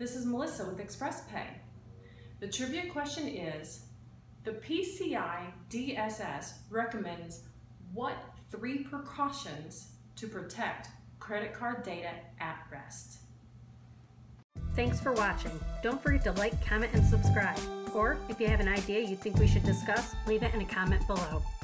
This is Melissa with Xpress-pay. The trivia question is, the PCI DSS recommends what 3 precautions to protect credit card data at rest? Thanks for watching. Don't forget to like, comment, and subscribe. Or if you have an idea you think we should discuss, leave it in a comment below.